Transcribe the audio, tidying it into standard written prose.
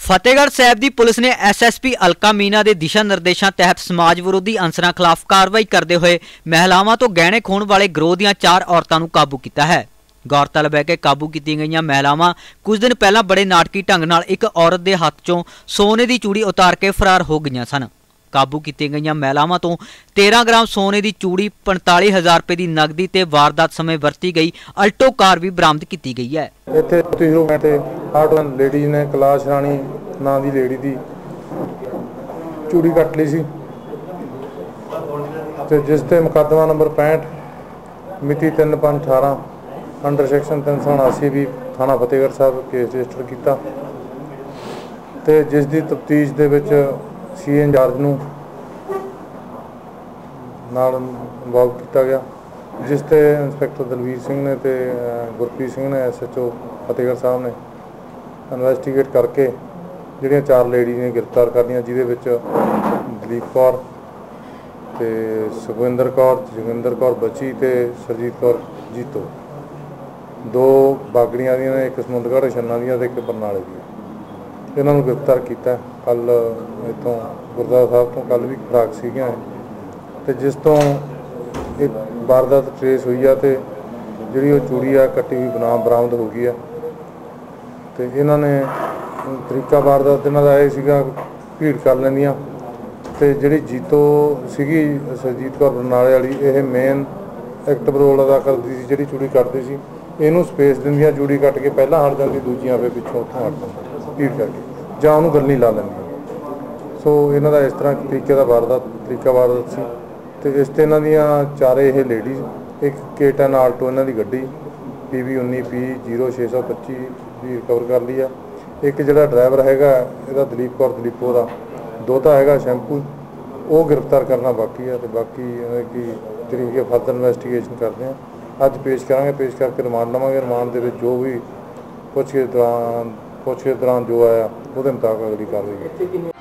ਫਤਿਹਗੜ੍ਹ ਸਾਹਿਬ ਦੀ ਪੁਲਿਸ ਨੇ ਐਸਐਸਪੀ ਅਲਕਾ ਮੀਨਾ ਦੇ ਦਿਸ਼ਾ ਨਿਰਦੇਸ਼ਾਂ ਤਹਿਤ ਸਮਾਜ ਵਿਰੋਧੀ ਅੰਸਰਾਂ ਖਿਲਾਫ ਕਾਰਵਾਈ ਕਰਦੇ ਹੋਏ ਮਹਿਲਾਵਾਂ ਤੋਂ ਗਹਿਣੇ ਖੋਹਣ ਵਾਲੇ ਗਰੋਹ ਦੀਆਂ 4 ਔਰਤਾਂ ਨੂੰ ਕਾਬੂ ਕੀਤਾ ਹੈ। गौरतलब है कि काबू की गई महिलावां कुछ दिन पहला बड़े नाटकी ढंग नाल एक औरत के हाथ चों सोने की चूड़ी उतार के फरार हो गई सन। काबू की गई महिलावां तो 13 ग्राम सोने की चूड़ी 45,000 रुपए की नकदी ते वारदात समय वरती गई अल्टो कार भी बरामद की गई है। लेडीज ने कैलाश राणी नां दी लेडी दी चूड़ी कट ली सी ते जिस ते मुकदमा नंबर 65 मिति 3/5/18 अंडर सैक्शन 379 भी थाना फतेहगढ़ साहब केस रजिस्टर किया ते जिस दी तफ्तीश दे विच सी इंचार्ज नूं नाल इन्वॉल्व किया गया, जिस ते इंस्पैक्टर दलवीर सिंह ने ते गुरप्रीत सिंह ने SHO फतेहगढ़ साहब ने इन्वेस्टिगेट करके जिहड़ियां 4 लेडी ने गिरफ्तार कर लिया, जिहदे विच दलीप कौर ते सुखविंदर कौर, जोगिंदर कौर बची ते सरजीत कौर जीतो, 2 बागड़ियां दी ने, एक समुंदरगढ़ छन्ना दी ते एक बरनाले दी। इन्हां नूं गिरफ्तार किया कल इतों गुरद्वारा साहब तो कल भी खुराक सीगियां ते जिस तो एक वारदात ट्रेस हुई है ते जिहड़ी वो चूड़ी आ कट्टी हुई बरामद हो गई है। तो इन्हां ने तरीका वारदात इन्हां दा ये सीगा भीड़ कर लैंदियां ते जिहड़ी जीतो सीगी सरजीत कौर बरनाले वाली, ये मेन एक्टिव रोल अदा करती सी, जिहड़ी चूड़ी कटदी सी इनू स्पेस दिंदियां, चूड़ी कट के पहला हट जाती, दूजियां पे पिछों उत्थों हट जाती भीड़ करके जां उहनूं गल नहीं ला लैंदियां। सो इन्हां दा इस तरह तरीके दा तरीका वारदात सी ते इस ते इन्हां दियां 4 ये लेडीज़, एक K10 आल्टो इन्हां दी गड्डी PV 19P 0625 भी रिकवर कर ली है। एक जिहड़ा ड्राइवर हैगा इहदा दलीप कौर दलीपो दा दोता हैगा शैंपू, वो गिरफ्तार करना बाकी है। तो बाकी की जिहड़ी फर्दर इन्वेस्टिगेशन करते हैं, अज पेश करांगे, पेश करके रिमांड लवांगे। रिमांड दे विच जो भी पुछगिछ दौरान जो आया उहदे मुताबिक अगली कार्रवाई।